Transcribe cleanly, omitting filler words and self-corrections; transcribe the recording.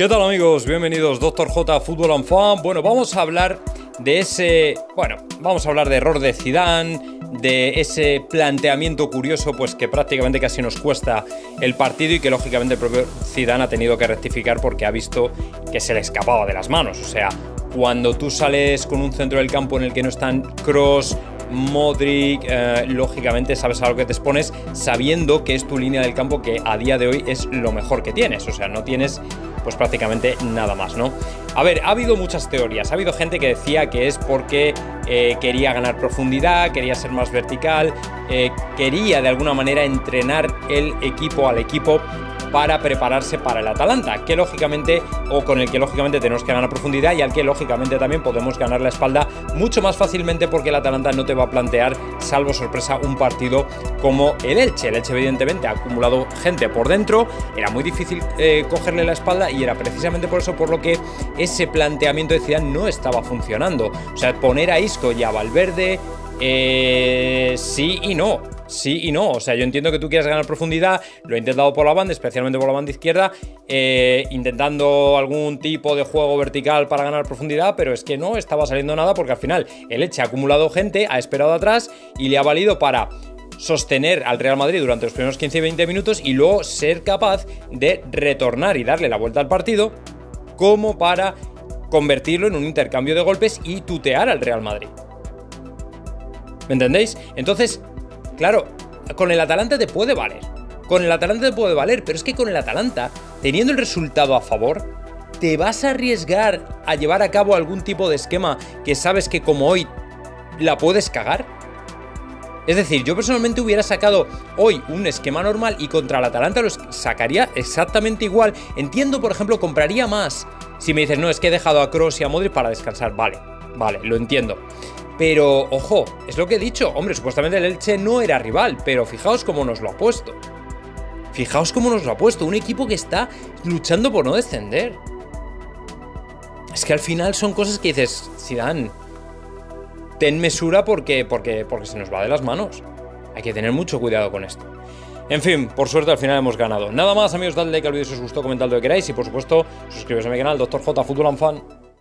¿Qué tal, amigos? Bienvenidos, Dr. J Fútbol and Fan. Bueno, vamos a hablar de vamos a hablar de error de Zidane, de ese planteamiento curioso, pues que prácticamente casi nos cuesta el partido y que lógicamente el propio Zidane ha tenido que rectificar porque ha visto que se le escapaba de las manos. O sea, cuando tú sales con un centro del campo en el que no están Kroos, Modric, lógicamente sabes a lo que te expones, sabiendo que es tu línea del campo que a día de hoy es lo mejor que tienes. O sea, no tienes pues prácticamente nada más, ¿no? A ver, ha habido muchas teorías. Ha habido gente que decía que es porque quería ganar profundidad, quería ser más vertical, quería de alguna manera entrenar al equipo para prepararse para el Atalanta, que lógicamente, o con el que lógicamente tenemos que ganar profundidad y al que lógicamente también podemos ganar la espalda mucho más fácilmente porque el Atalanta no te va a plantear, salvo sorpresa, un partido como el Elche. El Elche evidentemente ha acumulado gente por dentro, era muy difícil cogerle la espalda y era precisamente por eso por lo que ese planteamiento de Zidane no estaba funcionando. O sea, poner a Isco y a Valverde, sí y no. Sí y no, o sea, yo entiendo que tú quieras ganar profundidad, lo he intentado por la banda, especialmente por la banda izquierda, intentando algún tipo de juego vertical para ganar profundidad, pero es que no estaba saliendo nada porque al final el Elche ha acumulado gente, ha esperado atrás y le ha valido para sostener al Real Madrid durante los primeros 15 y 20 minutos y luego ser capaz de retornar y darle la vuelta al partido como para convertirlo en un intercambio de golpes y tutear al Real Madrid. ¿Me entendéis? Entonces, claro, con el Atalanta te puede valer. Con el Atalanta te puede valer, pero es que con el Atalanta, teniendo el resultado a favor, ¿te vas a arriesgar a llevar a cabo algún tipo de esquema que sabes que como hoy la puedes cagar? Es decir, yo personalmente hubiera sacado hoy un esquema normal y contra el Atalanta lo sacaría exactamente igual. Entiendo, por ejemplo, compraría más. Si me dices, no, es que he dejado a Kroos y a Modric para descansar. Vale, lo entiendo. Pero, ojo, es lo que he dicho. Hombre, supuestamente el Elche no era rival, pero fijaos cómo nos lo ha puesto. Fijaos cómo nos lo ha puesto. Un equipo que está luchando por no descender. Es que al final son cosas que dices, Zidane, ten mesura porque se nos va de las manos. Hay que tener mucho cuidado con esto. En fin, por suerte al final hemos ganado. Nada más, amigos, dadle like al vídeo si os gustó, comentad lo que queráis y por supuesto, suscribiros a mi canal, Dr. J Fútbol and Fan.